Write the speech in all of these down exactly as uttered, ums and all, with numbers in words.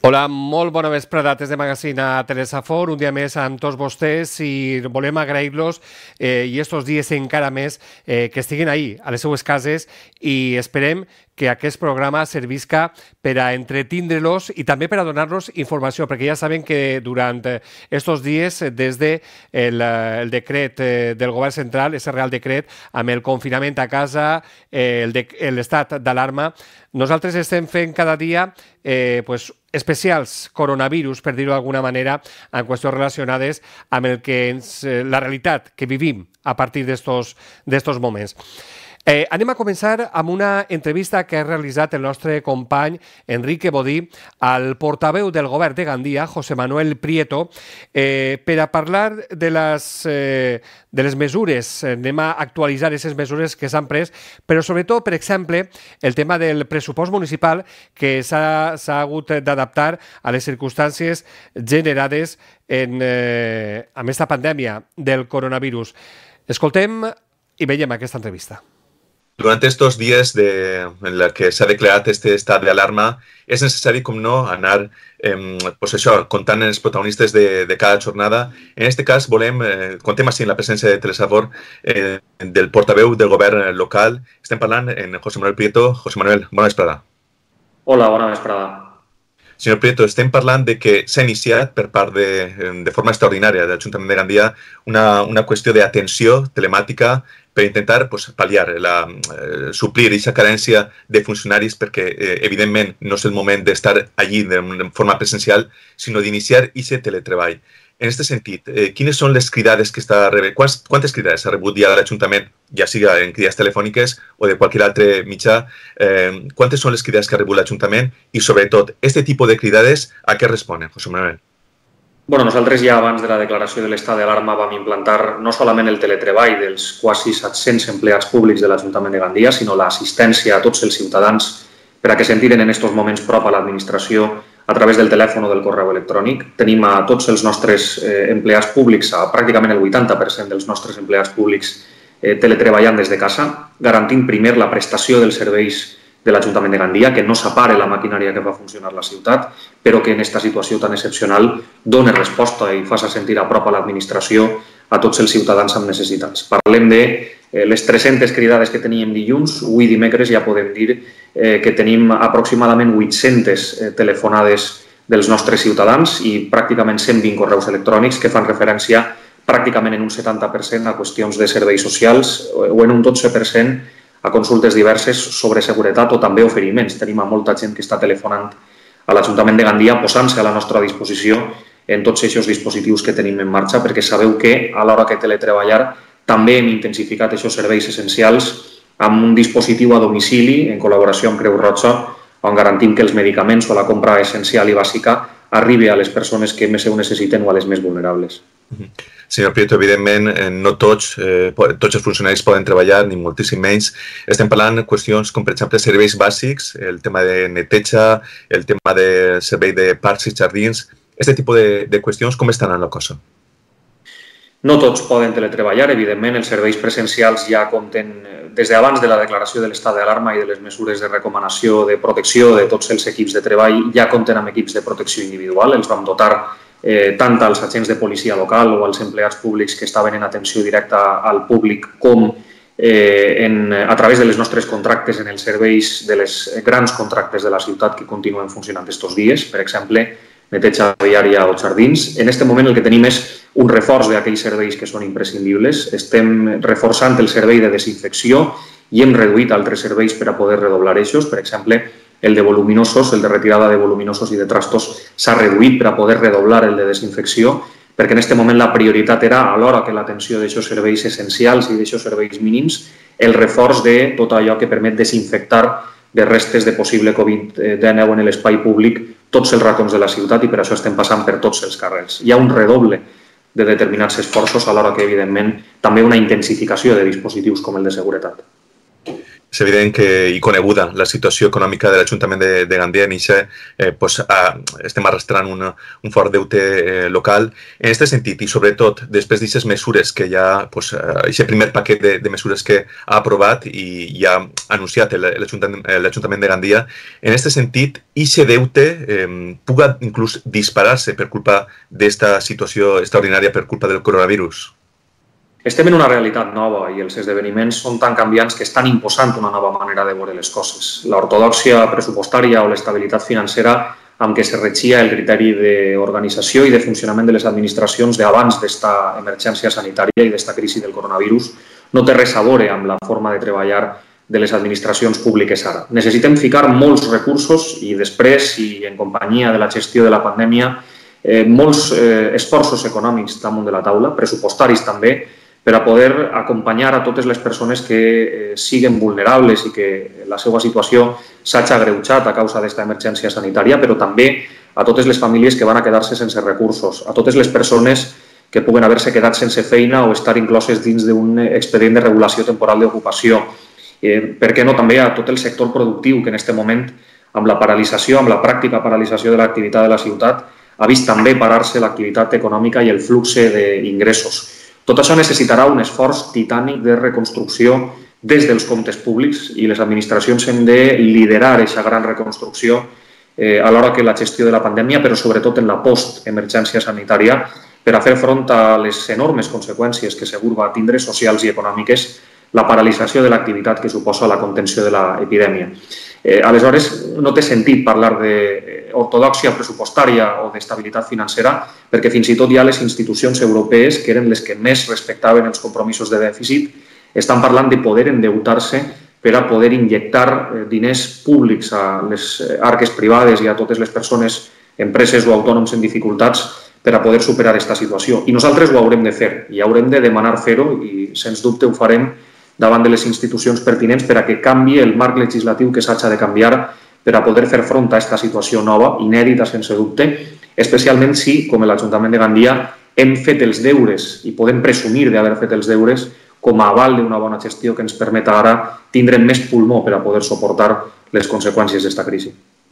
Hola, molt bona vesprada des de Magazine a Telesafor, un dia més amb tots vostès i volem agrair-los eh, i estos dies encara més eh, que estiguin ahí, a les seues cases, i esperem que aquest programa servisca per a entretindre-los i també per a donar-los informació, perquè ja saben que durant estos dies, des de el, el decret del govern central, aquest Real Decret, amb el confinament a casa, eh, l'estat d'alarma, nosaltres estem fent cada dia eh, pues, especials coronavirus, per dir-ho d'alguna manera, en qüestions relacionades amb el que ens, la realitat que vivim a partir d'estos d'estos moments. Eh, anem a començar amb una entrevista que ha realitzat el nostre company Enrique Bodí al portaveu del govern de Gandia, José Manuel Prieto, eh, per a parlar de les, eh, de les mesures. Anem a actualitzar aquestes mesures que s'han pres, però sobretot, per exemple, el tema del pressupost municipal que s'ha hagut d'adaptar a les circumstàncies generades en, eh, amb aquesta pandèmia del coronavirus. Escoltem i veiem aquesta entrevista. Durante estos días de, en los que se ha declarado este estado de alarma, es necesario, como no, anar eh, pues això, contant els protagonistes de, de cada jornada. En este cas, volem, eh, contem així en la presència de Telesafor eh, del portaveu del govern local. Estem parlant en José Manuel Prieto. José Manuel, bona vesprada. Hola, bona vesprada. Senyor Prieto, estem parlant de que s'ha iniciat per part de, de forma extraordinària de l'Ajuntament de Gandia una, una qüestió d'atenció telemàtica per intentar pues, pal·liar, la, eh, suplir aquesta carència de funcionaris perquè, eh, evidentment, no és el moment d'estar allí de, de forma presencial, sinó d'iniciar aquest teletreball. En aquest sentit, eh, quines són les cridades que està rebent? Quants, quantes cridades ha rebut ja de l'Ajuntament, ja siga en cridades telefòniques o de qualsevol altre mitjà? Eh, quantes són les cridades que ha rebut l'Ajuntament? I, sobretot, aquest tipus de cridades, a què responen, José Manuel? Bueno, nosaltres ja abans de la declaració de l'estat d'alarma vam implantar no solament el teletreball dels quasi set-cents empleats públics de l'Ajuntament de Gandia, sinó l'assistència a tots els ciutadans per a que sentiren en aquests moments prop a l'administració a través del telèfon o del correu electrònic. Tenim a tots els nostres eh, empleats públics, a pràcticament el vuitanta per cent dels nostres empleats públics eh, teletreballant des de casa, garantint primer la prestació dels serveis de l'Ajuntament de Gandia, que no separe la maquinària que fa funcionar la ciutat, però que en aquesta situació tan excepcional dona resposta i fa sentir a prop a l'administració a tots els ciutadans amb necessitats. Parlem de eh, les tres-centes cridades que teníem dilluns, avui dimecres ja podem dir eh, que tenim aproximadament vuit-centes eh, telefonades dels nostres ciutadans i pràcticament cent vint correus electrònics que fan referència pràcticament en un setanta per cent a qüestions de serveis socials o en un dotze per cent a consultes diverses sobre seguretat o també oferiments. Tenim a molta gent que està telefonant a l'Ajuntament de Gandia posant-se a la nostra disposició en tots aquests dispositius que tenim en marxa, perquè sabeu que a l'hora que teletreballar també hem intensificat aquests serveis essencials amb un dispositiu a domicili en col·laboració amb Creu Roja on garantim que els medicaments o la compra essencial i bàsica arribi a les persones que més ho necessiten o a les més vulnerables. Senyor Prieto, evidentment, no tots, eh, tots els funcionaris poden treballar, ni moltíssim menys. Estem parlant de qüestions com, per exemple, serveis bàsics, el tema de neteja, el tema de servei de parcs i jardins. Aquest tipus de, de qüestions, com estan en la cosa? No tots poden teletreballar, evidentment, els serveis presencials ja compten, des d'abans de la declaració de l'estat d'alarma i de les mesures de recomanació de protecció de tots els equips de treball, ja compten amb equips de protecció individual, els vam dotar Eh, tant als agents de policia local o als empleats públics que estaven en atenció directa al públic com eh, en, a través de les nostres contractes en els serveis de les grans contractes de la ciutat que continuen funcionant estos dies, per exemple, neteja viària o jardins. En aquest moment el que tenim és un reforç d'aquells serveis que són imprescindibles. Estem reforçant el servei de desinfecció i hem reduït altres serveis per a poder redoblar eixos, per exemple, el de voluminosos, el de retirada de voluminosos i de trastos s'ha reduït per a poder redoblar el de desinfecció, perquè en aquest moment la prioritat era, alhora que l'atenció d'aquests serveis essencials i d'aquests serveis mínims, el reforç de tot allò que permet desinfectar de restes de possible covid dinou en l'espai públic tots els racons de la ciutat i per això estem passant per tots els carrers. Hi ha un redoble de determinats esforços, alhora que, evidentment, també una intensificació de dispositius com el de seguretat. És evident que, i coneguda, la situació econòmica de l'Ajuntament de, de Gandia en això, eh, pues, ah, estem arrastrant una, un fort deute eh, local. En aquest sentit, i sobretot, després d'aquestes mesures que ja, pues, aquest primer paquet de, de mesures que ha aprovat i, i ha anunciat l'Ajuntament de Gandia, en aquest sentit, aquest deute eh, puga inclús disparar-se per culpa d'esta situació extraordinària per culpa del coronavirus. Estem en una realitat nova i els esdeveniments són tan canviants que estan imposant una nova manera de veure les coses. L'ortodòxia pressupostària o l'estabilitat financera amb què se regia el criteri d'organització i de funcionament de les administracions d'abans d'esta emergència sanitària i d'esta crisi del coronavirus no té res a veure amb la forma de treballar de les administracions públiques ara. Necessitem ficar molts recursos i després, i en companyia de la gestió de la pandèmia, eh, molts eh, esforços econòmics damunt de la taula, pressupostaris també, per a poder acompanyar a totes les persones que eh, siguen vulnerables i que la seva situació s'hagi agreujat a causa d'esta emergència sanitària, però també a totes les famílies que van a quedar-se sense recursos, a totes les persones que puguen haver-se quedat sense feina o estar incloses dins d'un expedient de regulació temporal d'ocupació. Eh, per què no també a tot el sector productiu que en aquest moment, amb la paralització, amb la pràctica paralització de l'activitat de la ciutat, ha vist també parar-se l'activitat econòmica i el flux d'ingressos. Tot això necessitarà un esforç titànic de reconstrucció des dels comptes públics i les administracions hem de liderar aquesta gran reconstrucció eh, alhora que la gestió de la pandèmia, però sobretot en la post-emergència sanitària, per a fer front a les enormes conseqüències que segur va tindre socials i econòmiques la paralització de l'activitat que suposa la contenció de l'epidèmia. Eh, aleshores, no té sentit parlar d'ortodòxia pressupostària o d'estabilitat financera perquè fins i tot ja les institucions europees, que eren les que més respectaven els compromisos de dèficit, estan parlant de poder endeutar-se per a poder injectar diners públics a les arques privades i a totes les persones, empreses o autònoms en dificultats per a poder superar aquesta situació. I nosaltres ho haurem de fer i haurem de demanar fer-ho i, sens dubte, ho farem davant de les institucions pertinents per a que canvi el marc legislatiu que s'ha de canviar per a poder fer front a aquesta situació nova, inèdita, sense dubte, especialment si, com l'Ajuntament de Gandia, hem fet els deures i podem presumir d'haver fet els deures com a aval d'una bona gestió que ens permeta ara tindre més pulmó per a poder suportar les conseqüències d'aquesta crisi.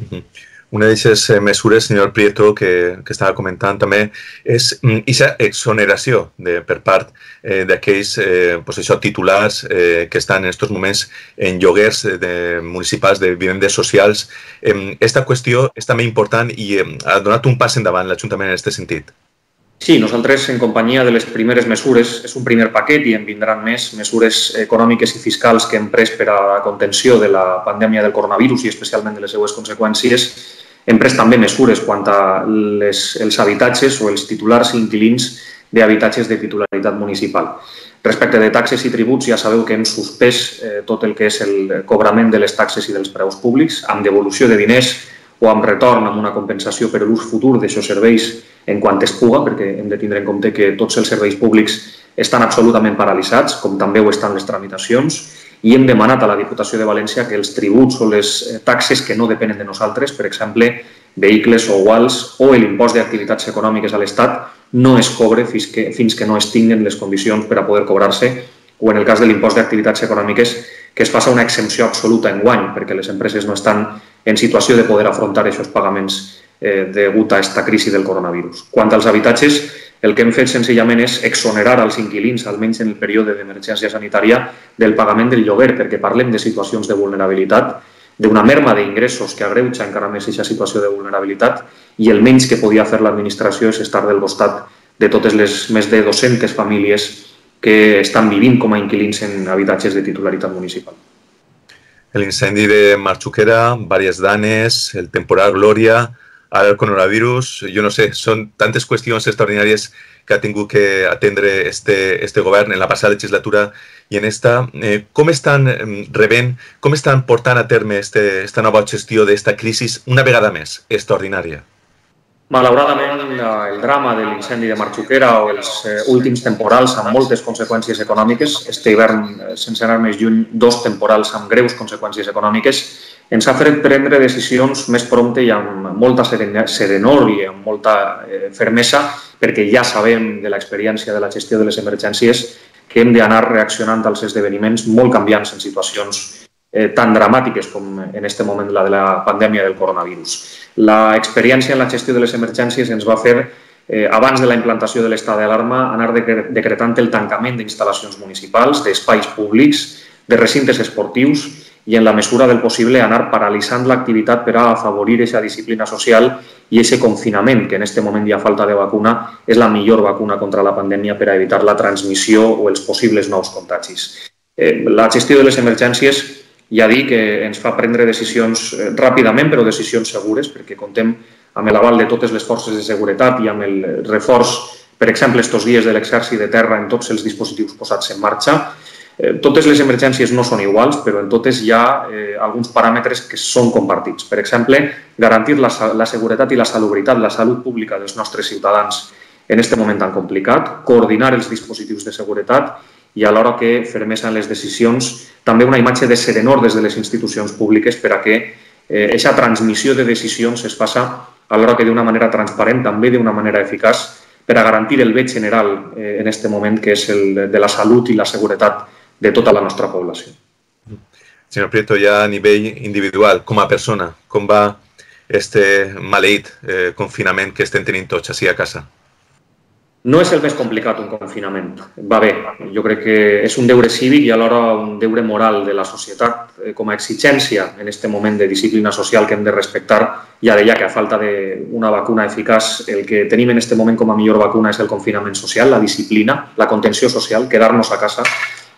Una d'aquestes mesures, senyor Prieto, que, que estava comentant també, és aquesta exoneració de, per part eh, d'aquells eh, pues això, titulars eh, que estan en aquests moments en lloguers de, municipals de vivendes socials. Aquesta eh, qüestió és també important i eh, ha donat un pas endavant l'Ajuntament en aquest sentit. Sí, nosaltres, en companyia de les primeres mesures, és un primer paquet i en vindran més mesures econòmiques i fiscals que hem pres per a la contenció de la pandèmia del coronavirus i especialment de les seues conseqüències. Hem pres també mesures quant a les, els habitatges o els titulars i inquilins d'habitatges de titularitat municipal. Respecte de taxes i tributs, ja sabeu que hem suspès eh, tot el que és el cobrament de les taxes i dels preus públics, amb devolució de diners o amb retorn, amb una compensació per l'ús futur d'aixòs serveis en quant es puga, perquè hem de tindre en compte que tots els serveis públics estan absolutament paralitzats, com també ho estan les tramitacions, i hem demanat a la Diputació de València que els tributs o les taxes que no depenen de nosaltres, per exemple, vehicles o guals o l'impost d'activitats econòmiques a l'Estat, no es cobre fins que, fins que no es tinguen les condicions per a poder cobrar-se, o en el cas de l'impost d'activitats econòmiques, que es faci una exempció absoluta en guany, perquè les empreses no estan en situació de poder afrontar aquests pagaments eh, degut a aquesta crisi del coronavirus. Quant als habitatges, el que hem fet senzillament és exonerar als inquilins, almenys en el període d'emergència sanitària, del pagament del lloguer, perquè parlem de situacions de vulnerabilitat, d'una merma d'ingressos que agreuja encara més aquesta situació de vulnerabilitat i el menys que podia fer l'administració és estar del costat de totes les més de dues-centes famílies que estan vivint com a inquilins en habitatges de titularitat municipal. L'incendi de Marxuquera, diverses danes, el temporal Glòria, ara el coronavirus, jo no sé, són tantes qüestions extraordinàries que ha tingut que atendre este, este govern en la passada legislatura i en esta. Eh, com estan rebent, com estan portant a terme este, esta nova gestió d'esta crisi una vegada més extraordinària? Malauradament, el drama de l'incendi de Marxuquera o els últims temporals amb moltes conseqüències econòmiques, este hivern, sense anar més lluny, dos temporals amb greus conseqüències econòmiques, ens ha fet prendre decisions més prompte i amb molta serenor i amb molta fermesa, perquè ja sabem de l'experiència de la gestió de les emergències que hem d'anar reaccionant als esdeveniments molt canviants en situacions eh, tan dramàtiques com en aquest moment la de la pandèmia del coronavirus. L'experiència en la gestió de les emergències ens va fer, eh, abans de la implantació de l'estat d'alarma, anar decretant el tancament d'instal·lacions municipals, d'espais públics, de recintes esportius i, en la mesura del possible, anar paralitzant l'activitat per a afavorir aquesta disciplina social i aquest confinament, que en aquest moment hi ha falta de vacuna, és la millor vacuna contra la pandèmia per a evitar la transmissió o els possibles nous contagis. Eh, la gestió de les emergències, ja dic que ens fa prendre decisions ràpidament, però decisions segures, perquè contem amb l'aval de totes les forces de seguretat i amb el reforç, per exemple, estos dies de l'exèrcit de terra en tots els dispositius posats en marxa. Eh, totes les emergències no són iguals, però en totes hi ha eh, alguns paràmetres que són compartits. Per exemple, garantir la, la seguretat i la salubritat, la salut pública dels nostres ciutadans en aquest moment tan complicat, coordinar els dispositius de seguretat i, alhora que fermesa en les decisions, també una imatge de serenor des de les institucions públiques per a que aquesta eh, transmissió de decisions es faci alhora que d'una manera transparent, també d'una manera eficaç, per a garantir el bé general eh, en aquest moment, que és el de la salut i la seguretat de tota la nostra població. Senyor Prieto, ja a nivell individual, com a persona, com va este maleït eh, confinament que estem tenint tots així a casa? No és el més complicat un confinament, va bé. Jo crec que és un deure cívic i alhora un deure moral de la societat com a exigència en aquest moment de disciplina social que hem de respectar, ja deia que a falta d'una vacuna eficaç el que tenim en aquest moment com a millor vacuna és el confinament social, la disciplina, la contenció social, quedar-nos a casa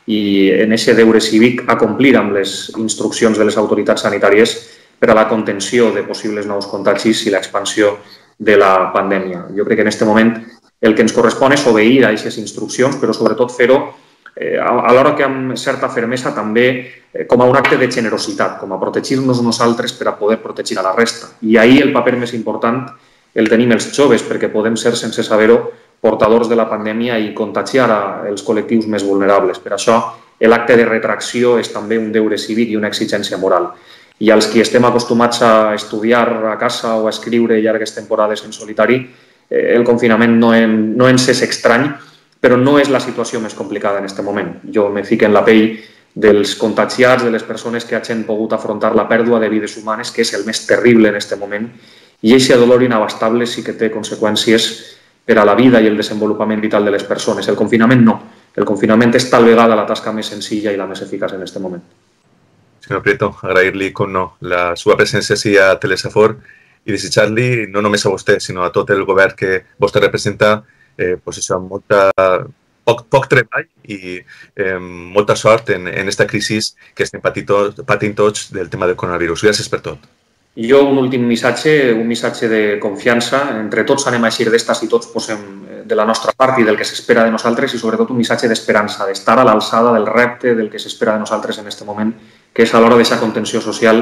i en aquest deure cívic a complir amb les instruccions de les autoritats sanitàries per a la contenció de possibles nous contagis i l'expansió de la pandèmia. Jo crec que en aquest moment el que ens correspon és obeir a aquestes instruccions, però sobretot fer-ho eh, alhora que amb certa fermesa també eh, com a un acte de generositat, com a protegir-nos nosaltres per a poder protegir a la resta. I ahir el paper més important el tenim els joves, perquè podem ser, sense saber-ho, portadors de la pandèmia i contagiar els col·lectius més vulnerables. Per això, l'acte de retracció és també un deure cívic i una exigència moral. I als qui estem acostumats a estudiar a casa o a escriure llargues temporades en solitari, el confinament no, en, no ens és estrany, però no és la situació més complicada en aquest moment. Jo me fico en la pell dels contagiats, de les persones que hagin pogut afrontar la pèrdua de vides humanes, que és el més terrible en aquest moment, i aquest dolor inabastable sí que té conseqüències per a la vida i el desenvolupament vital de les persones. El confinament no. El confinament és tal vegada la tasca més senzilla i la més eficaç en aquest moment. Senyor Prieto, agrair-li, com no, la seva presència així a Telesafor i desitjar-li no només a vostè, sinó a tot el govern que vostè representa, eh, pues això, molta, poc, poc treball i eh, molta sort en aquesta crisi que estem patint, patint tots del tema del coronavirus. Gràcies per tot. Jo un últim missatge, un missatge de confiança. Entre tots anem a eixir d'estas i tots posem de la nostra part i del que s'espera de nosaltres i sobretot un missatge d'esperança, d'estar a l'alçada del repte del que s'espera de nosaltres en aquest moment, que és a l'hora d'aquesta contenció social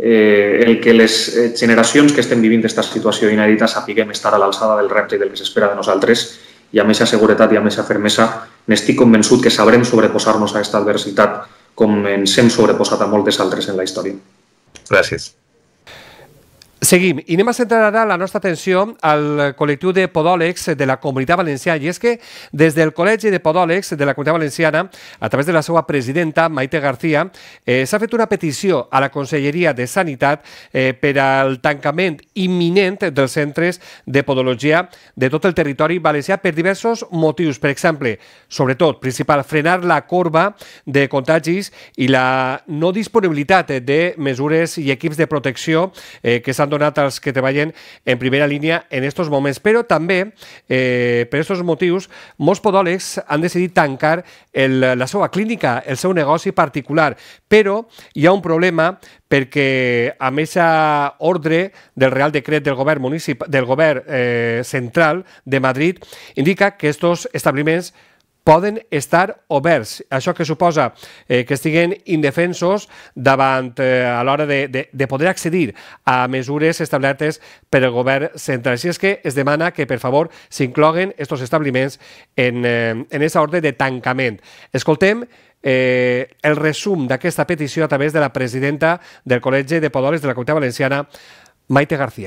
Eh, el que les generacions que estem vivint aquesta situació inèdita sapiguem estar a l'alçada del repte i del que s'espera de nosaltres i amb aquesta seguretat i amb aquesta fermesa n'estic convençut que sabrem sobreposar-nos a aquesta adversitat com ens hem sobreposat a moltes altres en la història. Gràcies. Seguim i anem a centrar ara la nostra atenció al col·lectiu de podòlegs de la Comunitat Valenciana i és que des del Col·legi de Podòlegs de la Comunitat Valenciana, a través de la seva presidenta, Maite García, eh, s'ha fet una petició a la Conselleria de Sanitat eh, per al tancament imminent dels centres de podologia de tot el territori valencià per diversos motius. Per exemple, sobretot, principal, frenar la corba de contagis i la no disponibilitat de mesures i equips de protecció eh, que s'han donat als que treballen en primera línia en aquests moments. Però també, eh, per aquests motius, molts podòlegs han decidit tancar el, la seva clínica, el seu negoci particular. Però hi ha un problema perquè amb aquesta ordre del Real Decret del govern, municipal, del govern eh, central de Madrid indica que aquests establiments poden estar oberts. Això que suposa eh, que estiguen indefensos davant eh, a l'hora de, de, de poder accedir a mesures establertes per el govern central. Així és que es demana que, per favor, s'incloguen aquests establiments en eh, en aquesta ordre de tancament. Escoltem eh, el resum d'aquesta petició a través de la presidenta del Col·legi de Podòlegs de la Comunitat Valenciana, Maite García.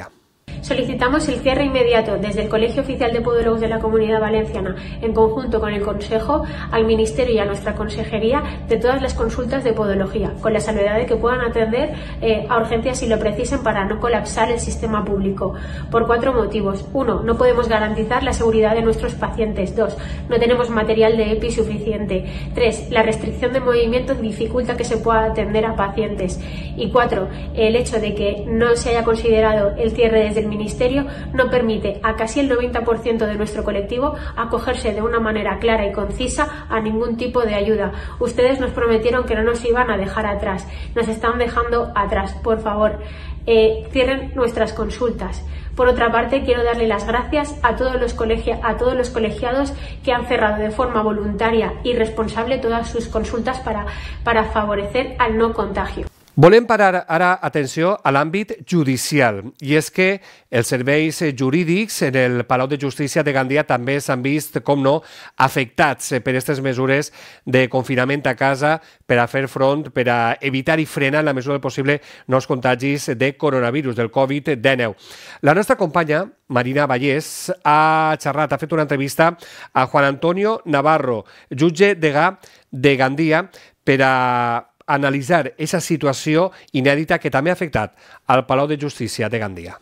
Solicitamos el cierre inmediato desde el Colegio Oficial de Podólogos de la Comunidad Valenciana, en conjunto con el Consejo, al Ministerio y a nuestra Consejería, de todas las consultas de podología, con la salvedad de que puedan atender eh, a urgencias si lo precisen para no colapsar el sistema público. Por cuatro motivos. Uno, no podemos garantizar la seguridad de nuestros pacientes. Dos, no tenemos material de EPI suficiente. Tres, la restricción de movimientos dificulta que se pueda atender a pacientes. Y cuatro, el hecho de que no se haya considerado el cierre desde el Ministerio no permite a casi el noventa por ciento de nuestro colectivo acogerse de una manera clara y concisa a ningún tipo de ayuda. Ustedes nos prometieron que no nos iban a dejar atrás. Nos están dejando atrás. Por favor, eh, cierren nuestras consultas. Por otra parte, quiero darle las gracias a todos los colegia- a todos los colegiados que han cerrado de forma voluntaria y responsable todas sus consultas para, para favorecer al no contagio. Volem parar ara atenció a l'àmbit judicial, i és que els serveis jurídics en el Palau de Justícia de Gandia també s'han vist, com no, afectats per aquestes mesures de confinament a casa per a fer front, per a evitar i frenar en la mesura del possible nous contagis de coronavirus, del covid dinou. La nostra companya, Marina Vallès, ha xerrat, ha fet una entrevista a Juan Antonio Navarro, jutge degà de Gandia, per a analitzar aquesta situació inèdita que també ha afectat al Palau de Justícia de Gandia.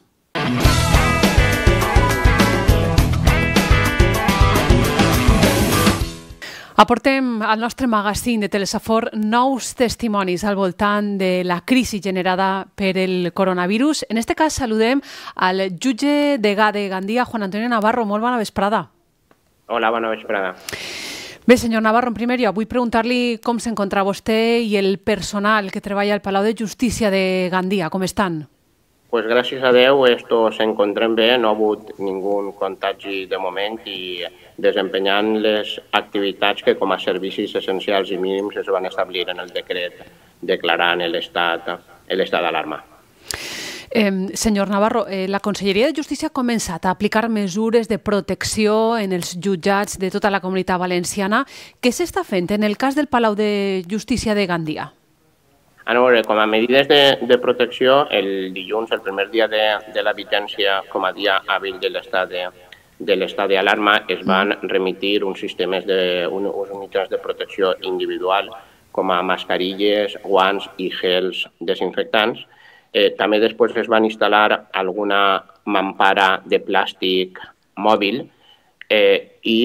Aportem al nostre magazín de Telesafor nous testimonis al voltant de la crisi generada per el coronavirus. En este cas saludem al jutge degà de Gandia, Juan Antonio Navarro. Molt bona vesprada. Hola, bona vesprada. Bé, senyor Navarro, en primer lloc, vull preguntar-li com s'encontra vostè i el personal que treballa al Palau de Justícia de Gandia. Com estan? Pues gràcies a Déu, esto s'encontrem bé, no ha hagut ningú contagi de moment i desempenyant les activitats que com a servicis essencials i mínims es van establir en el decret declarant l'estat d'alarma. Eh, senyor Navarro, eh, la Conselleria de Justícia ha començat a aplicar mesures de protecció en els jutjats de tota la Comunitat Valenciana. Què s'està fent en el cas del Palau de Justícia de Gandia? A veure, com a medides de, de protecció, el dilluns, el primer dia de, de la vigència com a dia hàbil de l'estat de, de l'estat d'alarma, es van remitir uns sistemes de, un, uns mitjans de protecció individual com a mascarilles, guants i gels desinfectants. Eh, també després es van instal·lar alguna mampara de plàstic mòbil eh, i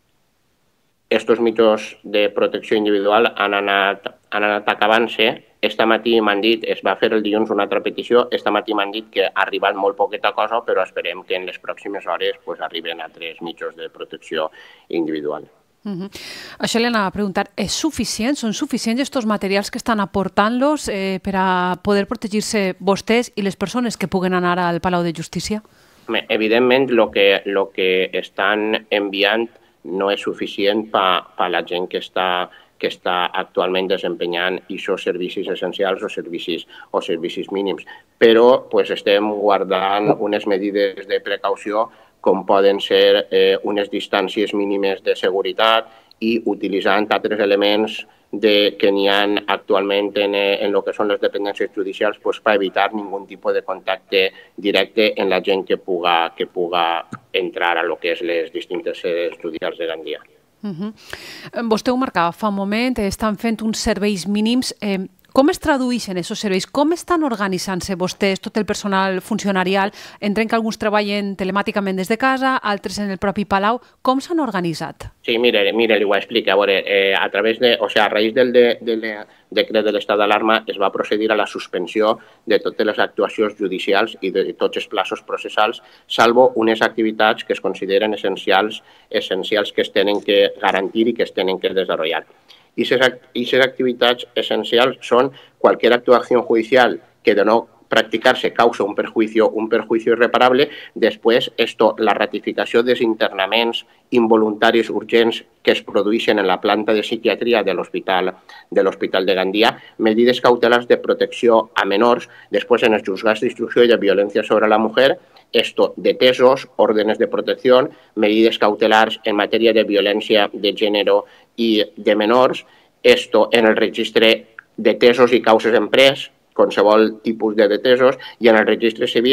aquests mitjans de protecció individual han anat, han anat acabant-se. Esta matí m'han dit, es va fer el dilluns una altra petició, esta matí m'han dit que ha arribat molt poqueta cosa, però esperem que en les pròximes hores pues, arriben altres mitjans de protecció individual. Uh-huh. Això li anava a preguntar, és suficient? Són suficients aquests materials que estan aportant-los eh, per a poder protegir-se vostès i les persones que puguen anar al Palau de Justícia? Evidentment, el que, lo que estan enviant no és suficient per a la gent que està, que està actualment desempenyant aquests servicis essencials o servicis, o servicis mínims. Però pues, estem guardant unes medides de precaució com poden ser eh, unes distàncies mínimes de seguretat i utilitzant altres elements de, que n'hi ha actualment en, en el que són les dependències judicials pues, per evitar ningú tipus de contacte directe en la gent que puga, que puga entrar a lo que és les distintes sedes judicials de Gandia. Uh-huh. Vostè ho marcava fa un moment, estan fent uns serveis mínims. Eh, Com es tradueixen aquests serveis? Com estan organitzant-se vostès, tot el personal funcionarial? Entenc que alguns treballen telemàticament des de casa, altres en el propi Palau. Com s'han organitzat? Sí, mire, mire, li ho explico. A veure, eh, a través de, o sea, a raïs del de, de, de decret de l'estat d'alarma es va procedir a la suspensió de totes les actuacions judicials i de tots els plaços processals, salvo unes activitats que es consideren essencials, essencials que es tenen que garantir i que es tenen que desenvolupar. Y esas actividades esenciales son cualquier actuación judicial que de no practicarse causa un perjuicio, un perjuicio irreparable. Després, esto, la ratificació dels internaments involuntaris urgents que es produeixen en la planta de psiquiatria de l'Hospital de l'Hospital de Gandia, medides cautelars de protecció a menors, després en els juzgats d'instrucció i de violència sobre la mujer, esto, detesos, órdenes de protecció, medides cautelars en matèria de violència de gènere i de menors, esto en el registre detesos i causes en pres, qualsevol tipus de detesos, i en el registre civil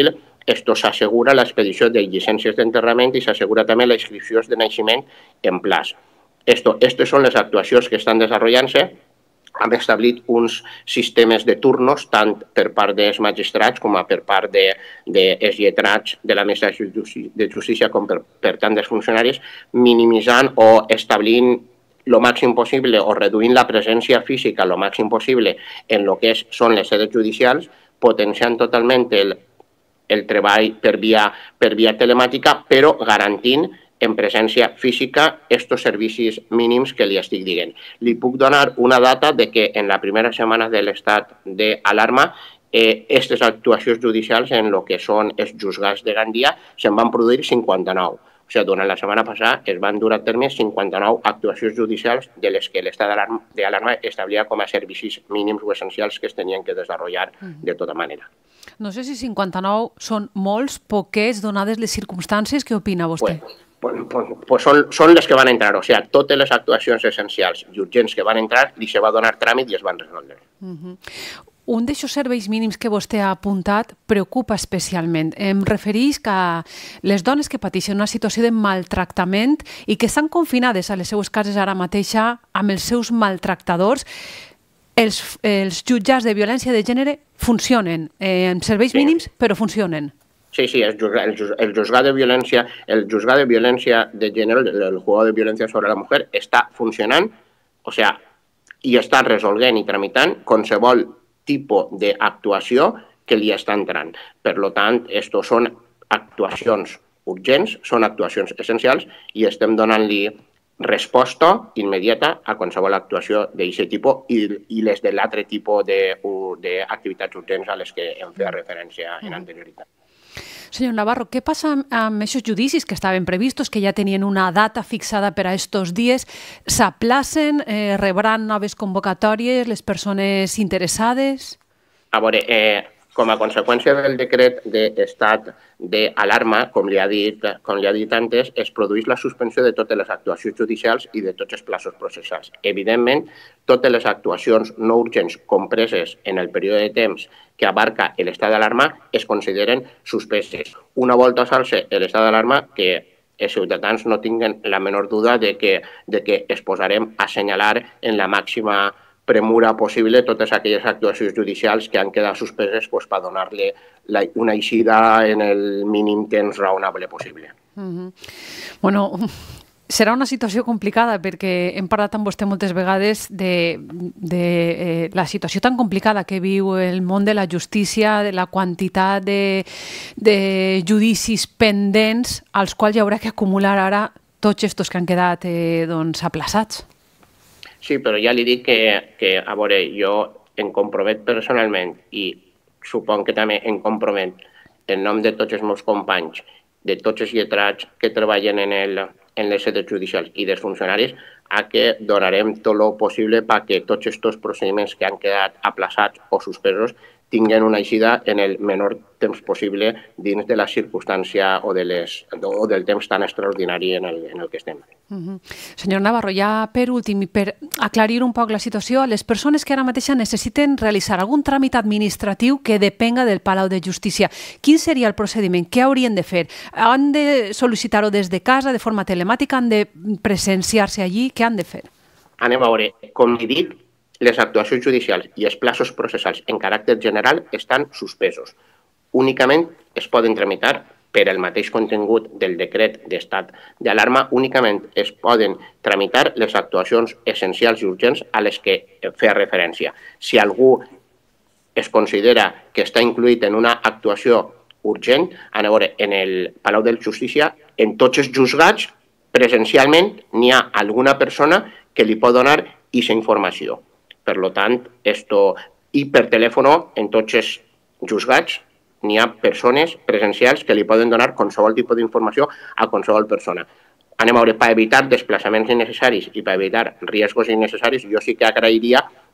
esto s'assegura l'expedició de llicències d'enterrament i s'assegura també la inscripció de naixement en plaç. Esto, estes són les actuacions que estan desenvolupant-se. Hem establit uns sistemes de turnos tant per part dels magistrats com per part dels lletrats de l'administració de justícia com per, per tant dels funcionaris, minimitzant o establint el màxim possible o reduint la presència física el màxim possible en el que són les sedes judicials, potenciant totalment el, el treball per via, per via telemàtica, però garantint en presència física estos servicis mínims que li estic dient. Li puc donar una data de que en la primera setmana de l'estat d'alarma aquestes eh, actuacions judicials en el que són els juzgats de Gandia se'n van produir cinquanta-nou. O sigui, durant la setmana passada es van dur a terme cinquanta-nou actuacions judicials de les que l'estat d'alarma establia com a servicis mínims o essencials que es tenien que desenvolupar de tota manera. No sé si cinquanta-nou són molts, poquets, donades les circumstàncies. Què opina vostè? Pues, pues, pues, pues són, són les que van entrar. O sigui, totes les actuacions essencials i urgents que van entrar li se va donar tràmit i es van resoldre. Uh-huh. Un d'aixòs serveis mínims que vostè ha apuntat preocupa especialment. Em refereix que les dones que pateixen una situació de maltractament i que estan confinades a les seues cases ara mateixa amb els seus maltractadors, els, els jutjats de violència de gènere funcionen eh, en serveis sí. mínims, però funcionen. Sí, sí, el juzgat, el juzgat de violència, el juzgat de violència de gènere, el juzgat de violència sobre la mujer, està funcionant, o sea, i està resolent i tramitant qualsevol tipus d'actuació que li està entrant. Per tant, estos són actuacions urgents, són actuacions essencials i estem donant-li resposta immediata a qualsevol actuació d'aquest tipus i, i les de l'altre tipus d'activitats urgents a les que hem fet referència en anterioritat. Senyor Navarro, què passa amb aquests judicis que estaven previstos, que ja tenien una data fixada per a estos dies? S'aplacen? Eh, rebran noves convocatòries les persones interessades? A veure, eh, com a conseqüència del decret d'estat d'alarma, com li ha dit, com li ha dit antes, es produeix la suspensió de totes les actuacions judicials i de tots els plaços processals. Evidentment, totes les actuacions no urgents compreses en el període de temps que abarca l'estat d'alarma es consideren suspeses. Una volta salse l'estat d'alarma, que els ciutadans no tinguin la menor duda de que, de que es posarem a assenyalar en la màxima premura possible totes aquelles actuacions judicials que han quedat suspeses pues, per donar-li una eixida en el mínim temps raonable possible. Uh-huh. Bueno, serà una situació complicada perquè hem parlat amb vostè moltes vegades de, de eh, la situació tan complicada que viu el món de la justícia, de la quantitat de, de judicis pendents als quals hi haurà que acumular ara tots estos que han quedat eh, doncs, aplaçats. Sí, però ja li dic que, que, a veure, jo em compromet personalment i suponc que també em compromet en nom de tots els meus companys, de tots els lletrats que treballen en, el, en les sedes judicials i dels funcionaris, a que donarem tot el possible perquè tots aquests procediments que han quedat aplaçats o suspesos tinguin una eixida en el menor temps possible dins de la circumstància o, de les, o del temps tan extraordinari en el, en el que estem. Uh-huh. Senyor Navarro, ja per últim, i per aclarir un poc la situació, les persones que ara mateix necessiten realitzar algun tràmit administratiu que depenga del Palau de Justícia, quin seria el procediment? Què haurien de fer? Han de sol·licitar-ho des de casa, de forma telemàtica? Han de presenciar-se allí? Què han de fer? Anem a veure, com he dit, les actuacions judicials i els plaços processals en caràcter general estan suspesos. Únicament es poden tramitar per el mateix contingut del decret d'estat d'alarma, únicament es poden tramitar les actuacions essencials i urgents a les que feia referència. Si algú es considera que està incluït en una actuació urgent, a veure, en el Palau de Justícia, en tots els juzgats, presencialment, n'hi ha alguna persona que li pot donar aquesta informació. Per tant, esto, i per telèfon, en tots els juzgats, n'hi ha persones presencials que li poden donar qualsevol tipus d'informació a qualsevol persona. Anem a veure, per evitar desplaçaments innecessaris i per evitar riscos innecessaris, jo sí que agrairia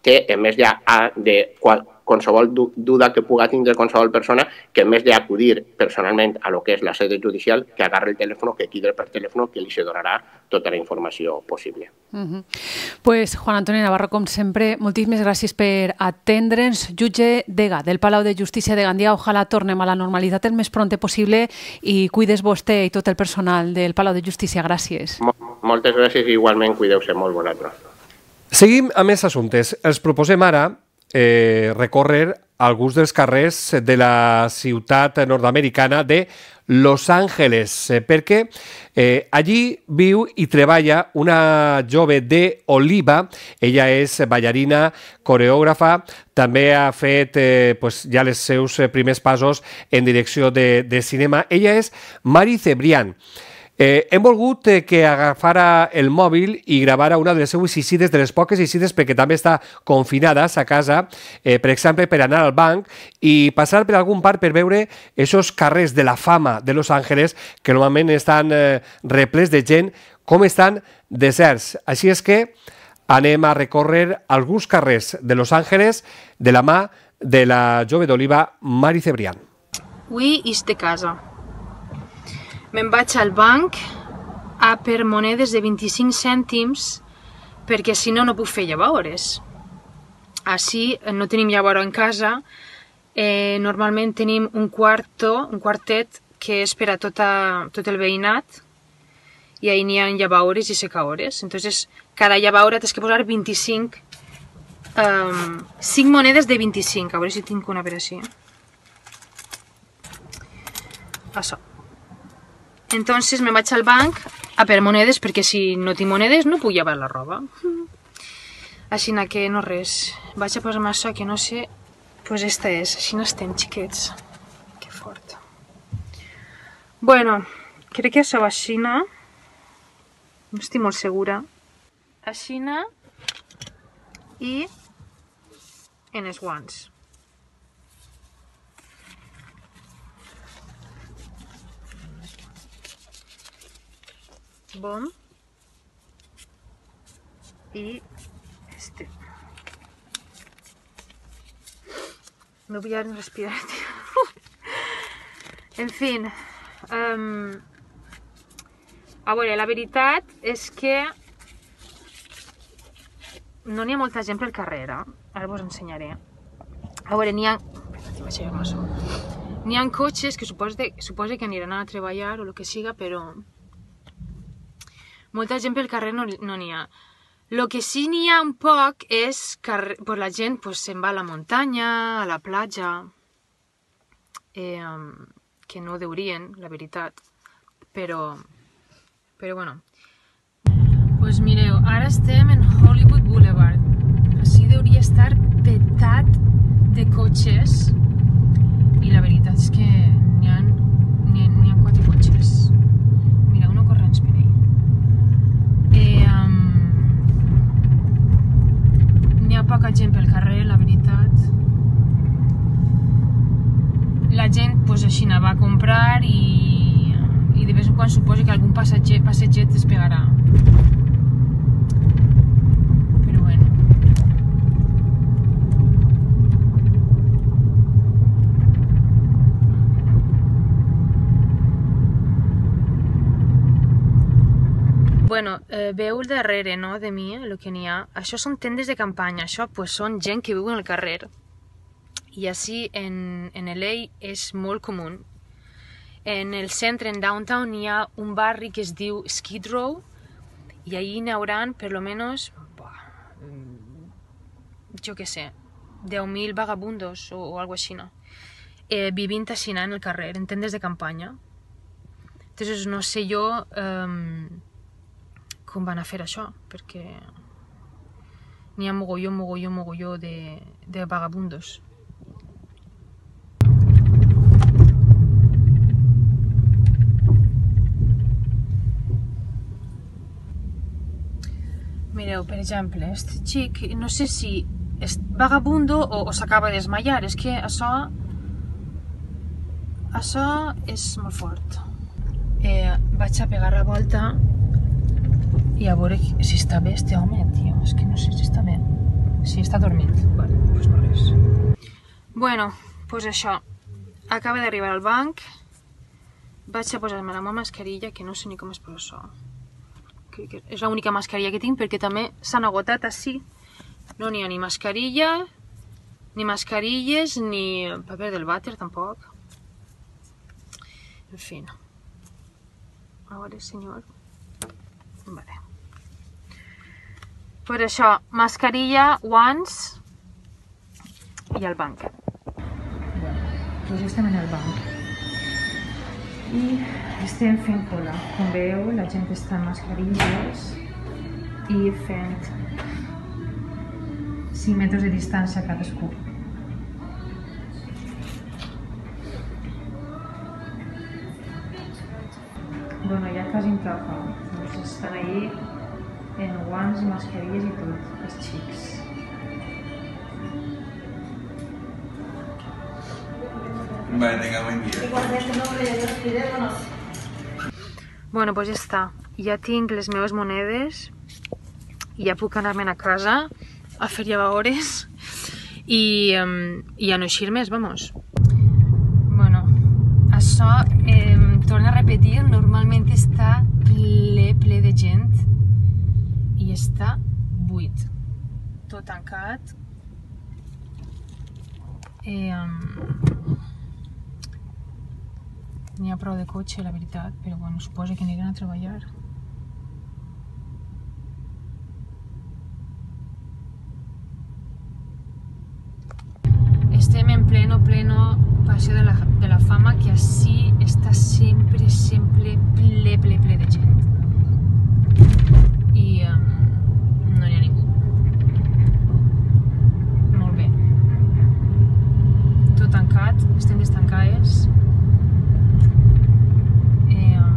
que en més de, de qualsevol duda que puga tindre qualsevol persona, que en més d'acudir personalment a lo que és la sede judicial, que agarre el telèfon, que quidre per telèfon, que li se donarà tota la informació possible. Uh-huh. Pues Juan Antonio Navarro, com sempre, moltíssimes gràcies per atendre'ns. Jutge Dega del Palau de Justícia de Gandia, ojalà tornem a la normalitat el més pronte possible i cuides vostè i tot el personal del Palau de Justícia. Gràcies. Moltes gràcies i igualment cuideu-se molt. Bona tarda. Seguim amb més assumptes. Els proposem ara eh, recórrer alguns dels carrers de la ciutat nord-americana de Los Ángeles, eh, perquè eh, allí viu i treballa una jove d'Oliva. Ella és ballarina, coreògrafa, també ha fet eh, pues, ja els seus primers passos en direcció de, de cinema. Ella és Mari Cebrián. Eh, hem volgut eh, que agafara el mòbil i gravara una de les seues incides, de les poques incides, perquè també està confinada a casa, eh, per exemple, per anar al banc i passar per algun parc per veure aquests carrers de la fama de Los Ángeles, que normalment estan eh, replets de gent, com estan deserts. Així és que anem a recórrer alguns carrers de Los Ángeles de la mà de la jove d'Oliva, Mari Cebrián. Avui és de casa. Me'n vaig al banc a per monedes de vint-i-cinc cèntims perquè si no no puc fer llavors. Així no tenim llavors en casa. Eh, normalment tenim un quarto, un quartet que és per a tota, tot el veïnat i ahí n'hi ha llavors i secadores. Entonces cada llavors tens que posar vint-i-cinc, um, cinc monedes de vint-i-cinc. A veure si tinc una per així. Això. Entonces me vaig al banc a per monedes perquè si no tinc monedes no puc llevar la roba. Així que no res. Vaig a posar-me això que no sé. Pues esta és. Així no estem, xiquets. Que fort. Bueno, crec que això va així, no? No estic molt segura. Així i en els guants. Bom. Y este. Me voy a respirar, tío. En fin. Um, a veure, la veritat és que no n'hi ha molta gent pel carrer, eh? Ara vos ensenyaré. A veure, n'hi ha... N'hi ha cotxes que suposa, suposa que aniran a treballar o el que siga, però... molta gent pel carrer no n'hi ha. El que sí n'hi ha un poc és que pues, la gent pues, se'n va a la muntanya, a la platja, eh, que no deurien, la veritat, però, però bueno. Pues mireu, ara estem en Hollywood Boulevard. Així deuria estar petat de cotxes i la veritat és que n'hi ha, n'hi ha, n'hi ha quatre cotxes. Mira, uno corrents per ahí. Eh, um, n'hi ha poca gent pel carrer, la veritat. La gent pues, així va a comprar i, i de vez en quan suposa que algun passeget, passeget es pegarà. Però bueno. Bueno, eh, veu el darrere, no?, de mi, el que n'hi ha. Això són tendes de campanya, això pues, són gent que viu en el carrer. I així en, en L A és molt comú. En el centre, en downtown, hi ha un barri que es diu Skid Row i allí n'hi haurà, per lo menos, jo què sé, deu mil vagabundos o, o algo així, no? Eh, vivint així en el carrer, en tendes de campanya. Entonces, no sé jo... Eh, com van a fer això, perquè n'hi ha mogolló, mogolló, mogolló de, de vagabundos. Mireu, per exemple, este xic, no sé si és vagabundo o, o s'acaba de desmaiar, és que això... Això és molt fort. Eh, vaig a pegar la volta i a veure si està bé este home, tio. És que no sé si està bé. Sí, està dormint. Vale, doncs no res. Bueno, doncs això. Acaba d'arribar al banc. Vaig a posar-me la meva mascarilla, que no sé ni com es posa això. Crec que és l'única mascarilla que tinc, perquè també s'han agotat així. No n'hi ha ni mascarilla, ni mascarilles, ni paper del vàter, tampoc. En fin. A veure, senyor. Vale. Per això, mascarilla, guants i el banc. Bueno, doncs estem en el banc. I estem fent cola. Com veieu, la gent està amb mascarilles i fent cinc metres de distància cadascú. Bueno, ja quasi em toca. Doncs estan allí en guants i mascarilles i tot, els xics. Vale, tenga buen día. Igualmente, no me los pidémonos. Bueno, doncs ja està. Ja tinc les meves monedes i ja puc anar-me'n a casa a fer llevadores i, um, i a no eixir més, vamos. Bueno, això, eh, torno a repetir, normalment està ple, ple de gent i està buit, tot tancat. Eh, um, N'hi ha prou de cotxe, la veritat, però bueno, suposo que aniran a treballar. Estem en pleno, pleno Paseo de la, de la Fama, que així està sempre, sempre ple, ple, ple de gent. I um, no n'hi ha ningú. Molt bé. Tot tancat, estem destancades. Eh, um,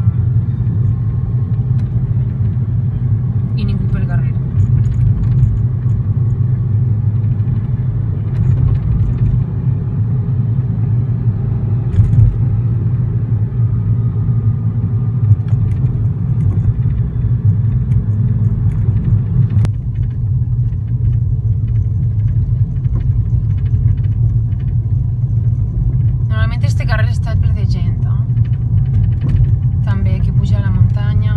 I ningú pel carrer. Este carrer està ple de gent, eh? També que puja a la muntanya.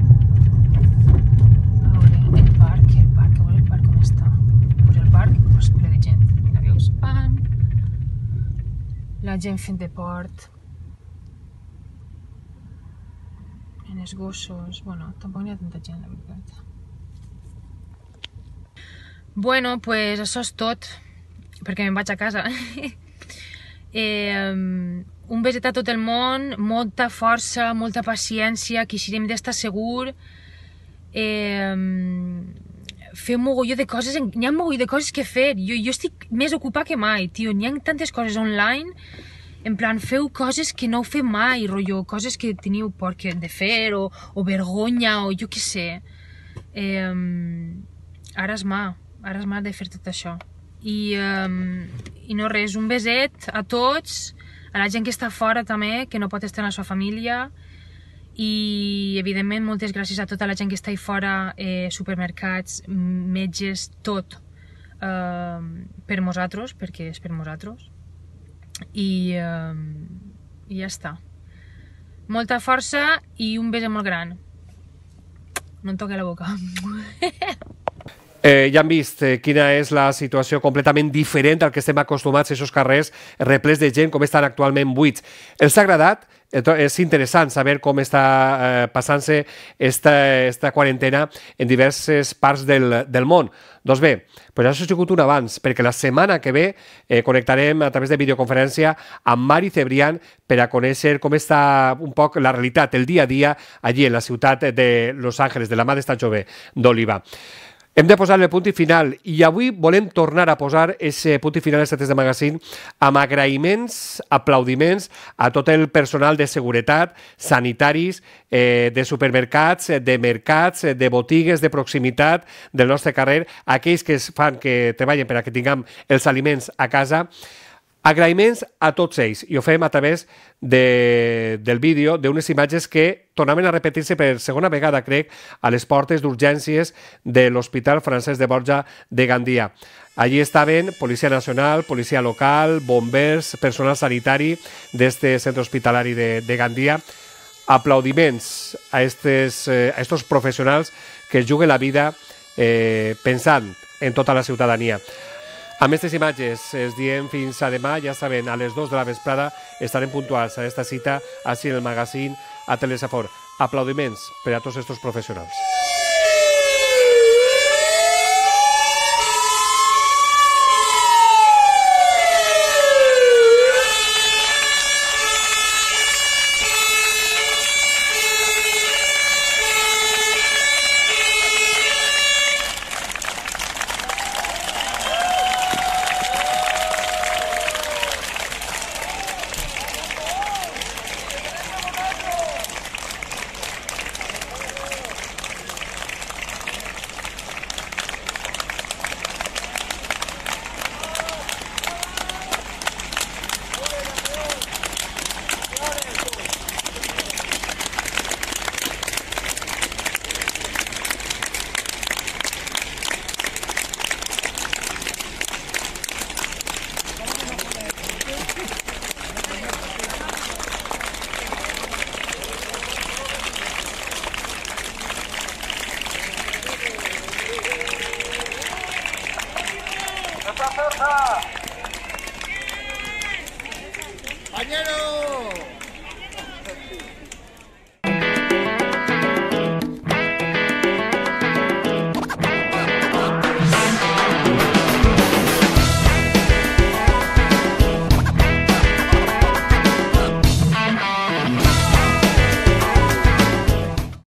A veure, el parc, el parc, a veure el parc com està. Pues el parc, pues ple de gent. Mira, veus, pam! La gent fent deport. En els gossos, bueno, tampoc n'hi ha tanta gent, la veritat. Bueno, pues això és tot, perquè me'n vaig a casa. Eh, un beset a tot el món, molta força, molta paciència, que eixirem d'estar segur. Eh, fer un mogolló de coses, n'hi ha un mogolló de coses que fer. Jo, jo estic més ocupat que mai, tio. N'hi ha tantes coses online, en plan, feu coses que no heu fet mai, rotllo, coses que teniu por de fer, o, o vergonya, o jo què sé. Eh, ara és mà, ara és mà de fer tot això. I, um, i no res, un beset a tots, a la gent que està fora també, que no pot estar amb la seva família, i evidentment moltes gràcies a tota la gent que està ahí fora, eh, supermercats, metges, tot, eh, per nosaltres, perquè és per nosaltres, i, eh, i ja està. Molta força i un beset molt gran. No em toqui la boca. Eh, ja han vist eh, quina és la situació completament diferent al que estem acostumats a aquests carrers replets de gent, com estan actualment buits. Els ha agradat? És interessant saber com està eh, passant-se esta, esta quarantena en diverses parts del, del món. Doncs bé, pues això ha sigut un abans, perquè la setmana que ve eh, connectarem a través de videoconferència amb Mari Cebrián per a conèixer com està un poc la realitat, el dia a dia allí en la ciutat de Los Ángeles, de la mà d'esta jove d'Oliva. Hem de posar el punt i final i avui volem tornar a posar aquest punt i final als Secrets de Magazine amb agraïments, aplaudiments a tot el personal de seguretat, sanitaris, eh, de supermercats, de mercats, de botigues de proximitat del nostre carrer, aquells que es fan que treballen per a que tinguem els aliments a casa. Agraïments a tots ells, i ho fem a través de, del vídeo d'unes imatges que tornaven a repetir-se per segona vegada, crec, a les portes d'urgències de l'Hospital Francesc de Borja de Gandia. Allí estaven Policia Nacional, Policia Local, bombers, personal sanitari d'este centre hospitalari de, de Gandia. Aplaudiments a estos, eh, a estos professionals que es juguen la vida eh, pensant en tota la ciutadania. Amb aquestes imatges es diem fins a demà, ja saben, a les dues de la vesprada estarem puntuals a esta cita així en el magazín a Telesafor. Aplaudiments per a tots aquests professionals. ¡Compañeros!